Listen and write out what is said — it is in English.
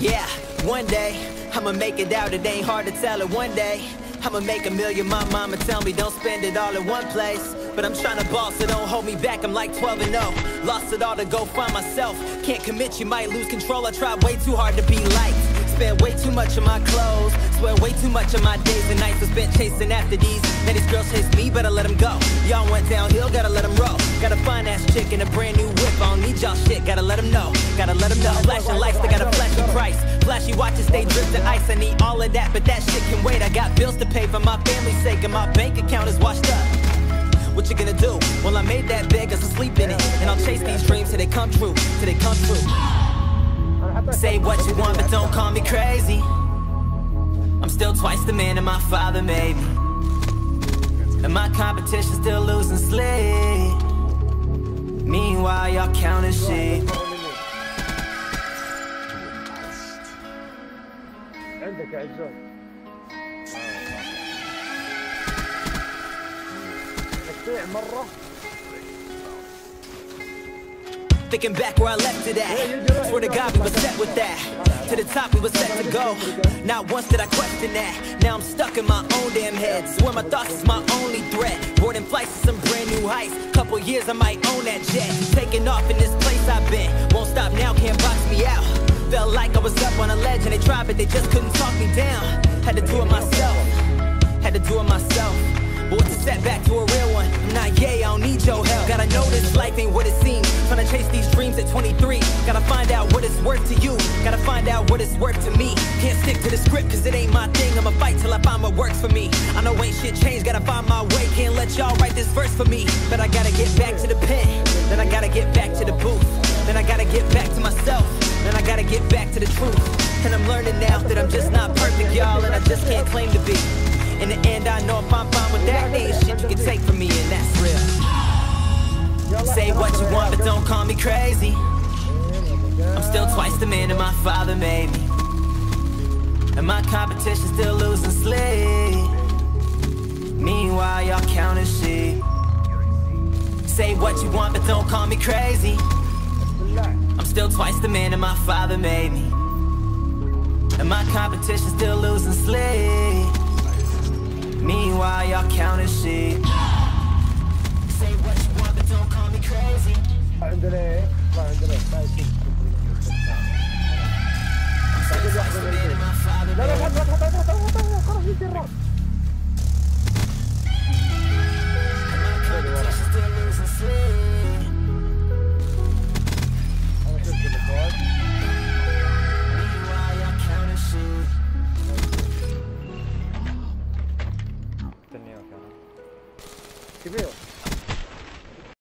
Yeah, one day I'ma make it out, it ain't hard to tell it. One day I'ma make $1 million, my mama tell me don't spend it all in one place. But I'm tryna ball, so don't hold me back, I'm like 12-0. Lost it all to go find myself, can't commit, you might lose control. I tried way too hard to be liked, spent way too much of my clothes, spent way too much of my days and nights was spent chasing after these. Now these girls chase me, but I let them go. Y'all went downhill, gotta let them roll. Got a fine ass chick and a brand new whip, I don't need y'all shit, gotta let them know. Gotta let them know. Flashing lights, they got a flashy price. Flashy watches, they drip to ice. I need all of that, but that shit can wait. I got bills to pay for my family's sake, and my bank account is washed up. What you gonna do? Well, I made that bed, cause I sleep in it. And I'll chase these dreams till they come true, till they come true. Say what you want, but don't call me crazy. I'm still twice the man that my father made me. And my competition still losing sleep. Meanwhile, y'all counting sheep. عندك يا عزوز نقطيع مرة. Thinking back where I left it at, swear to God we was set with that. To the top we was set to go, not once did I question that. Now I'm stuck in my own damn head, swear my thoughts is my only threat. Boarding flights to some brand new heights, couple years I might own that jet. Taking off in this place I've been, won't stop now, can't box me out. Felt like I was up on a ledge and they tried but they just couldn't talk me down. Had to do it myself, had to do it myself. But what's a setback to a real one? I'm not yay, I don't need your help. Gotta know this life ain't what it seems. Tryna chase these dreams at 23. Gotta find out what it's worth to you. Gotta find out what it's worth to me. Can't stick to the script cause it ain't my thing. I'ma fight till I find what works for me. I know ain't shit changed, gotta find my way. Can't let y'all write this verse for me. But I gotta get back to the pen. Then I gotta get back to the booth. Then I gotta get back to myself. Then I gotta get back to the truth. And I'm learning now that I'm just not perfect, y'all. And I just can't claim to be. In the end, I know if I'm fine with that, ain't shit you can take from me, and that's real. Say what you want, but don't call me crazy. I'm still twice the man that my father made me. And my competition still losing sleep. Meanwhile, y'all counting sheep. Say what you want, but don't call me crazy. I'm still twice the man that my father made me. And my competition still losing sleep. Meanwhile, y'all counting sheep. Say what you want, but don't call me crazy. عندنا ايه؟ ما عندنا لا لا خلاص يجرب. كبير